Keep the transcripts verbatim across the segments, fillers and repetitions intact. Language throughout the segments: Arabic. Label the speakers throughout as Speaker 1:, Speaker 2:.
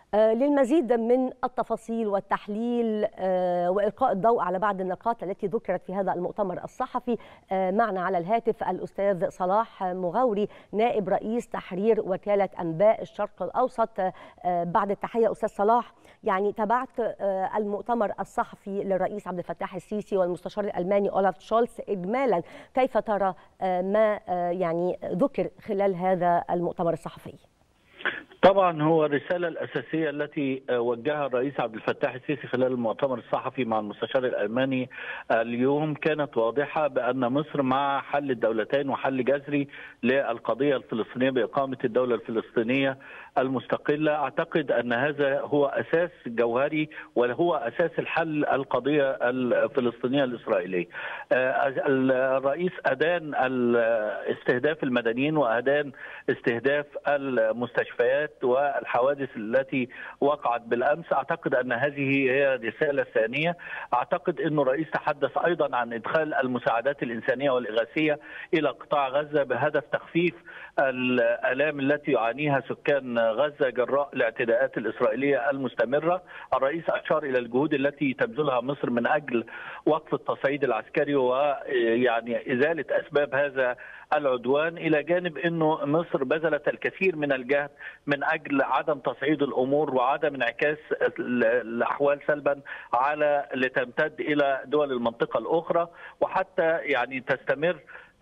Speaker 1: للمزيد من التفاصيل والتحليل وإلقاء الضوء على بعض النقاط التي ذكرت في هذا المؤتمر الصحفي، معنا على الهاتف الأستاذ صلاح مغاوري نائب رئيس تحرير وكالة أنباء الشرق الأوسط. بعد التحية أستاذ صلاح، يعني تابعت المؤتمر الصحفي للرئيس عبد الفتاح السيسي والمستشار الألماني أولاف شولتز. إجمالا كيف ترى ما يعني ذكر خلال هذا المؤتمر الصحفي؟
Speaker 2: طبعا هو الرسالة الأساسية التي وجهها الرئيس عبد الفتاح السيسي خلال المؤتمر الصحفي مع المستشار الألماني اليوم كانت واضحة، بأن مصر مع حل الدولتين وحل جذري للقضية الفلسطينية بإقامة الدولة الفلسطينية المستقلة. أعتقد أن هذا هو أساس جوهري وهو أساس الحل القضية الفلسطينية الإسرائيلية. الرئيس أدان استهداف المدنيين وأدان استهداف المستشفيات والحوادث التي وقعت بالأمس. أعتقد أن هذه هي الرسالة الثانية. أعتقد أن الرئيس تحدث أيضا عن إدخال المساعدات الإنسانية والإغاثية إلى قطاع غزة بهدف تخفيف الآلام التي يعانيها سكان غزة جراء الاعتداءات الإسرائيلية المستمرة. الرئيس أشار إلى الجهود التي تبذلها مصر من أجل وقف التصعيد العسكري ويعني إزالة أسباب هذا العدوان، إلى جانب أنه مصر بذلت الكثير من الجهد من أجل عدم تصعيد الأمور وعدم انعكاس الأحوال سلبا على لتمتد إلى دول المنطقة الأخرى، وحتى يعني تستمر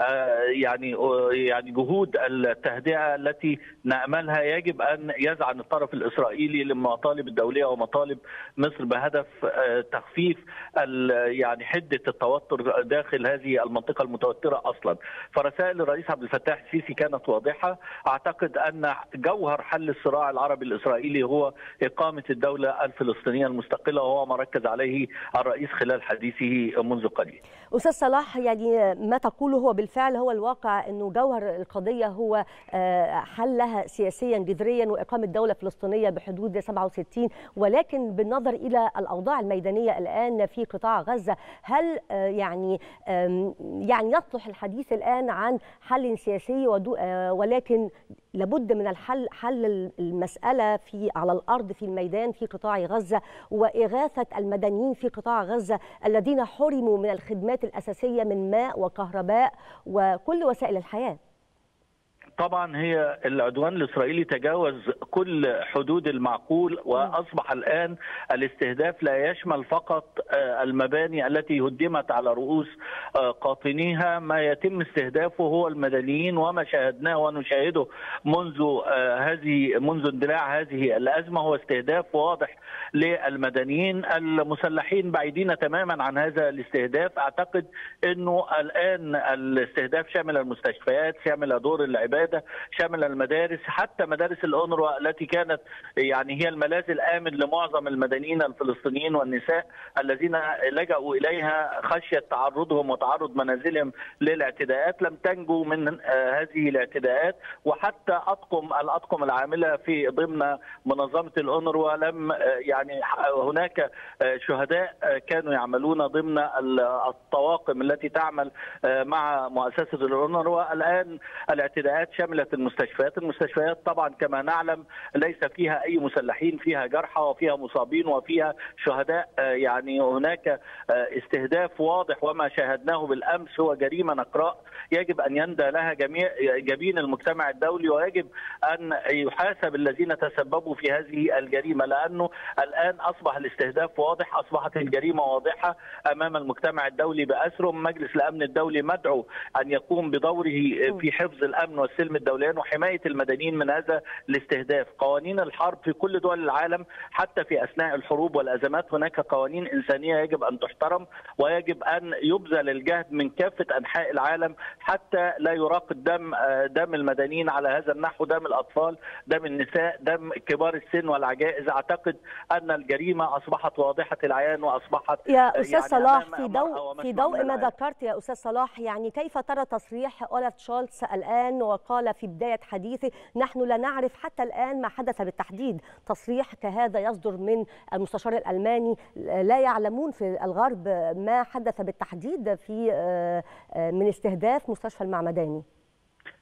Speaker 2: يعني يعني جهود التهدئه التي ناملها يجب ان يذعن الطرف الاسرائيلي للمطالب الدوليه ومطالب مصر بهدف تخفيف يعني حده التوتر داخل هذه المنطقه المتوتره اصلا. فرسائل الرئيس عبد الفتاح السيسي كانت واضحه. اعتقد ان جوهر حل الصراع العربي الاسرائيلي هو اقامه الدوله الفلسطينيه المستقله، وهو ما ركز عليه الرئيس خلال حديثه منذ قليل.
Speaker 1: استاذ صلاح، يعني ما تقوله هو بالفعل هو الواقع، انه جوهر القضيه هو حلها سياسيا جذريا واقامه دوله فلسطينيه بحدود سبعة وستين، ولكن بالنظر الى الاوضاع الميدانيه الان في قطاع غزه، هل يعني يعني يصلح الحديث الان عن حل سياسي ولكن لابد من الحل حل المساله في على الارض في الميدان في قطاع غزه واغاثه المدنيين في قطاع غزه الذين حرموا من الخدمات الاساسيه من ماء وكهرباء وكل وسائل الحياه؟
Speaker 2: طبعا هي العدوان الإسرائيلي تجاوز كل حدود المعقول، وأصبح الآن الاستهداف لا يشمل فقط المباني التي هدمت على رؤوس قاطنيها. ما يتم استهدافه هو المدنيين، وما شاهدناه ونشاهده منذ هذه منذ اندلاع هذه الأزمة هو استهداف واضح للمدنيين. المسلحين بعيدين تماما عن هذا الاستهداف. أعتقد أنه الآن الاستهداف شامل المستشفيات، شامل دور العبادة، شامل المدارس، حتى مدارس الأونروا التي كانت يعني هي الملاذ الآمن لمعظم المدنيين الفلسطينيين والنساء الذين لجأوا إليها خشية تعرضهم وتعرض منازلهم للاعتداءات، لم تنجو من هذه الاعتداءات. وحتى أطقم الأطقم العاملة في ضمن منظمة الأونروا لم يعني هناك شهداء كانوا يعملون ضمن الطواقم التي تعمل مع مؤسسة الأونروا. الآن الاعتداءات شملت المستشفيات. المستشفيات طبعا كما نعلم ليس فيها أي مسلحين، فيها جرحى وفيها مصابين وفيها شهداء. يعني هناك استهداف واضح، وما شاهدناه بالأمس هو جريمة نقراء يجب أن يندى لها جميع جبين المجتمع الدولي، ويجب أن يحاسب الذين تسببوا في هذه الجريمة، لأنه الآن أصبح الاستهداف واضح، أصبحت الجريمة واضحة أمام المجتمع الدولي بأسره. مجلس الأمن الدولي مدعو أن يقوم بدوره في حفظ الأمن والسلم الدوليين وحماية المدنيين من هذا الاستهداف. قوانين الحرب في كل دول العالم حتى في أثناء الحروب والأزمات هناك قوانين إنسانية يجب أن تحترم، ويجب أن يبذل الجهد من كافة أنحاء العالم حتى لا يراق الدم دم المدنيين على هذا النحو، دم الأطفال، دم النساء، دم كبار السن والعجائز. أعتقد أن الجريمة أصبحت واضحة العيان وأصبحت
Speaker 1: يا أستاذ يعني صلاح في ضوء في ضوء ما ذكرت يا أستاذ صلاح، يعني كيف ترى تصريح أولاف شولتز الآن وقال في بداية حديثه نحن لا نعرف حتى الآن ما حدث بالتحديد؟ تصريح كهذا يصدر من المستشار الألماني، لا يعلمون في الغرب ما حدث بالتحديد في من استهداف مستشفى المعمداني.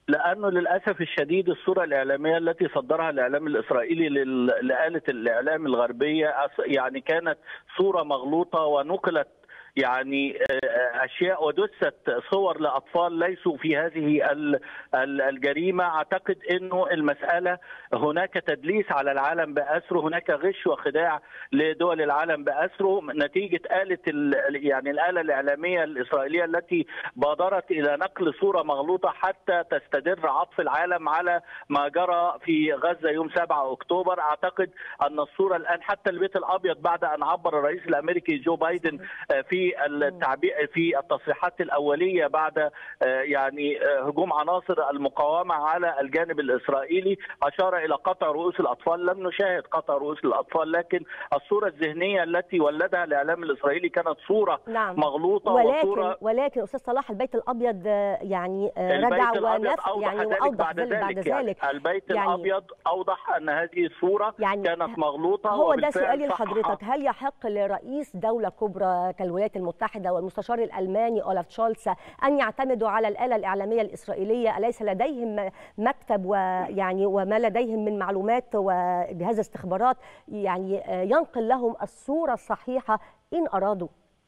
Speaker 2: لأنه للأسف الشديد الصورة الإعلامية التي صدرها الإعلام الإسرائيلي لآلة الإعلام الغربية يعني كانت صورة مغلوطة، ونقلت يعني اشياء ودست صور لاطفال ليسوا في هذه الجريمه. اعتقد انه المساله هناك تدليس على العالم باسره، هناك غش وخداع لدول العالم باسره نتيجه آلة يعني الآلة الإعلامية الإسرائيلية التي بادرت الى نقل صوره مغلوطه حتى تستدر عطف العالم على ما جرى في غزه يوم سبعة أكتوبر. اعتقد ان الصوره الان حتى البيت الابيض بعد ان عبر الرئيس الامريكي جو بايدن في التعبير في التصريحات الاوليه بعد يعني هجوم عناصر المقاومه على الجانب الاسرائيلي اشار الى قطع رؤوس الاطفال. لم نشاهد قطع رؤوس الاطفال، لكن الصوره الذهنيه التي ولدها الاعلام الاسرائيلي كانت صوره نعم. مغلوطه.
Speaker 1: ولكن
Speaker 2: وصوره
Speaker 1: ولكن استاذ صلاح البيت الابيض يعني رجع ونفى يعني واوضح
Speaker 2: بعد ذلك, بعد ذلك يعني البيت يعني الابيض اوضح ان هذه الصوره يعني كانت مغلوطه.
Speaker 1: هو ده سؤالي لحضرتك، هل يحق لرئيس دوله كبرى كالولايات المتحدة والمستشار الألماني أولاف شولتز أن يعتمدوا على الآلة الإعلامية الإسرائيلية؟ أليس لديهم مكتب ويعني وما لديهم من معلومات وجهاز استخبارات يعني ينقل لهم الصورة الصحيحة إن أرادوا؟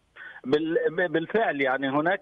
Speaker 2: بالفعل يعني هناك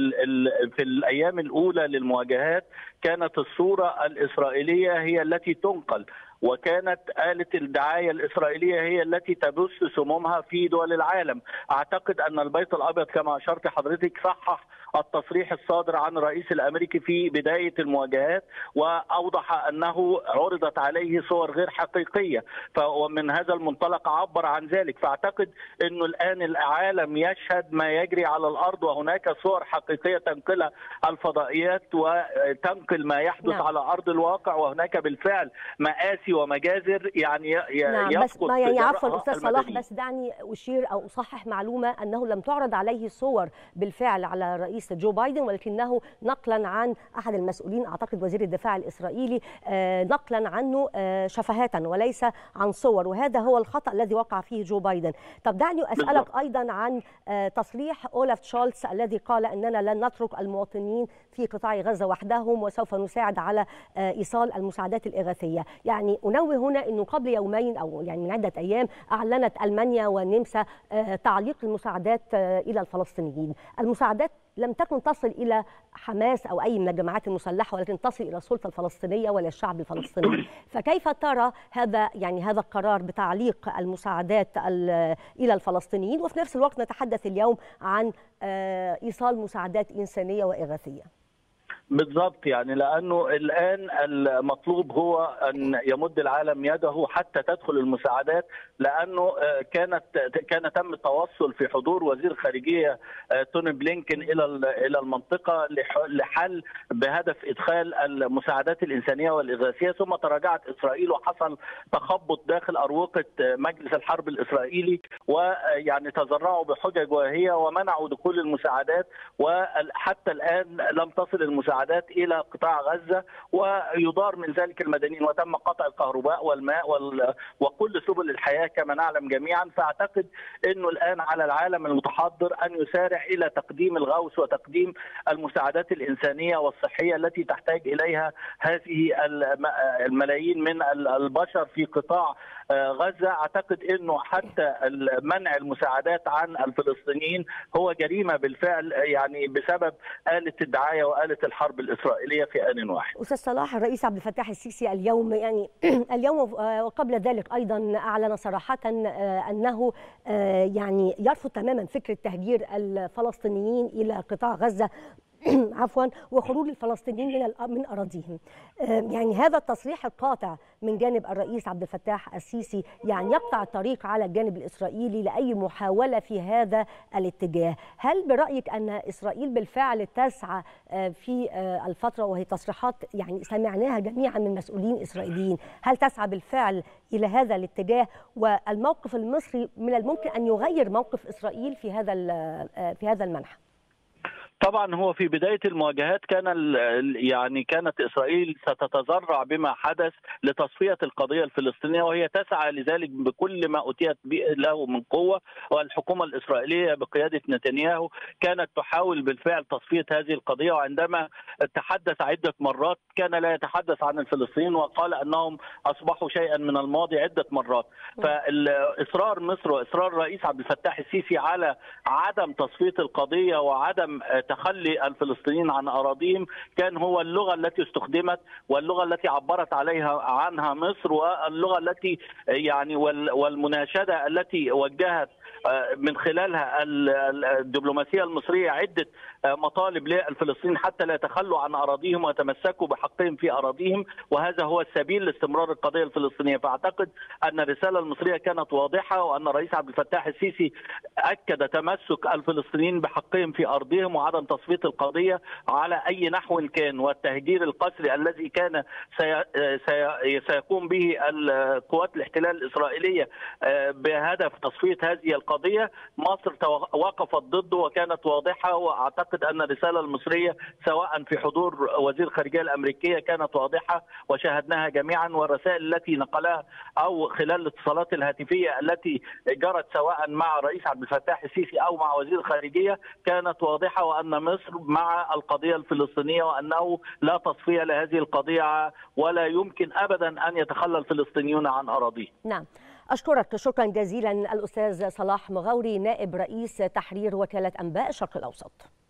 Speaker 2: في الأيام الأولى للمواجهات كانت الصورة الإسرائيلية هي التي تنقل، وكانت آلة الدعاية الإسرائيلية هي التي تبث سمومها في دول العالم. أعتقد أن البيت الأبيض كما أشرت حضرتك صحح التصريح الصادر عن الرئيس الأمريكي في بداية المواجهات، وأوضح أنه عرضت عليه صور غير حقيقية، ومن هذا المنطلق عبر عن ذلك. فأعتقد أنه الآن العالم يشهد ما يجري على الأرض، وهناك صور حقيقية تنقلها الفضائيات وتنقل ما يحدث نعم. على أرض الواقع، وهناك بالفعل مآسي ومجازر يعني
Speaker 1: نعم. بس ما يعني عفوا أستاذ صلاح، بس دعني أشير أو أصحح معلومة أنه لم تعرض عليه صور بالفعل على الرئيس جو بايدن، ولكنه نقلا عن أحد المسؤولين أعتقد وزير الدفاع الإسرائيلي نقلا عنه شفهات وليس عن صور، وهذا هو الخطأ الذي وقع فيه جو بايدن. طب دعني أسألك أيضا عن تصريح أولاف شولتز الذي قال أننا لن نترك المواطنين في قطاع غزة وحدهم وسوف نساعد على إيصال المساعدات الإغاثية. يعني أنوه هنا أنه قبل يومين أو يعني من عدة أيام أعلنت ألمانيا والنمسا تعليق المساعدات إلى الفلسطينيين. المساعدات لم تكن تصل إلى حماس أو أي من الجماعات المسلحة، ولكن تصل إلى السلطة الفلسطينية وإلى الشعب الفلسطيني. فكيف ترى هذا يعني هذا القرار بتعليق المساعدات إلى الفلسطينيين، وفي نفس الوقت نتحدث اليوم عن إيصال مساعدات إنسانية وإغاثية؟
Speaker 2: بالضبط، يعني لأنه الآن المطلوب هو أن يمد العالم يده حتى تدخل المساعدات، لأنه كانت كان تم التوصل في حضور وزير خارجية توني بلينكن إلى إلى المنطقة لحل بهدف إدخال المساعدات الإنسانية والإغاثية، ثم تراجعت إسرائيل وحصل تخبط داخل أروقة مجلس الحرب الإسرائيلي، ويعني تذرعوا بحجج واهية ومنعوا دخول المساعدات، وحتى الآن لم تصل المساعدات إلى قطاع غزة، ويضار من ذلك المدنيين، وتم قطع الكهرباء والماء وكل سبل الحياة كما نعلم جميعا. فأعتقد أنه الآن على العالم المتحضر أن يسارع إلى تقديم الغوث وتقديم المساعدات الإنسانية والصحية التي تحتاج إليها هذه الملايين من البشر في قطاع غزة. أعتقد أنه حتى منع المساعدات عن الفلسطينيين هو جريمة بالفعل، يعني بسبب آلة الدعاية وآلة الحرب الإسرائيلية في آن واحد.
Speaker 1: أستاذ صلاح، الرئيس عبد الفتاح السيسي اليوم يعني اليوم وقبل ذلك أيضا أعلن صراحة أنه يعني يرفض تماما فكرة تهجير الفلسطينيين إلى قطاع غزة عفوا وخروج الفلسطينيين من من اراضيهم. يعني هذا التصريح القاطع من جانب الرئيس عبد الفتاح السيسي يعني يقطع الطريق على الجانب الاسرائيلي لاي محاوله في هذا الاتجاه. هل برايك ان اسرائيل بالفعل تسعى في الفتره، وهي تصريحات يعني سمعناها جميعا من مسؤولين اسرائيليين، هل تسعى بالفعل الى هذا الاتجاه؟ والموقف المصري من الممكن ان يغير موقف اسرائيل في هذا في هذا المنحى؟
Speaker 2: طبعا هو في بداية المواجهات كان يعني كانت إسرائيل ستتذرع بما حدث لتصفية القضية الفلسطينية، وهي تسعى لذلك بكل ما أتيت له من قوة. والحكومة الإسرائيلية بقيادة نتنياهو كانت تحاول بالفعل تصفية هذه القضية، وعندما تحدث عدة مرات كان لا يتحدث عن الفلسطينيين وقال أنهم أصبحوا شيئا من الماضي عدة مرات. فإصرار مصر وإصرار الرئيس عبد الفتاح السيسي على عدم تصفية القضية وعدم تخلي الفلسطينيين عن أراضيهم كان هو اللغة التي استخدمت واللغة التي عبرت عليها عنها مصر، واللغة التي يعني والمناشدة التي وجهت من خلالها الدبلوماسية المصرية عدة مطالب للفلسطينيين حتى لا يتخلوا عن أراضيهم ويتمسكوا بحقهم في أراضيهم، وهذا هو السبيل لاستمرار القضية الفلسطينية. فأعتقد أن الرسالة المصرية كانت واضحة، وأن الرئيس عبد الفتاح السيسي أكد تمسك الفلسطينيين بحقهم في أرضهم وعدم تصفية القضية على أي نحو كان. والتهجير القسري الذي كان سي... سي... سيقوم به القوات الاحتلال الإسرائيلية بهدف تصفية هذه القضية، مصر وقفت ضده وكانت واضحة. وأعتقد أن الرسالة المصرية سواء في حضور وزير الخارجية الأمريكية كانت واضحة وشاهدناها جميعا، والرسائل التي نقلها أو خلال الاتصالات الهاتفية التي جرت سواء مع الرئيس عبد الفتاح السيسي أو مع وزير الخارجية كانت واضحة، وأن مصر مع القضية الفلسطينية وأنه لا تصفية لهذه القضية ولا يمكن أبدا أن يتخلى الفلسطينيون عن أراضيهم.
Speaker 1: نعم، أشكرك شكرا جزيلا الأستاذ صلاح مغاوري نائب رئيس تحرير وكالة أنباء الشرق الأوسط.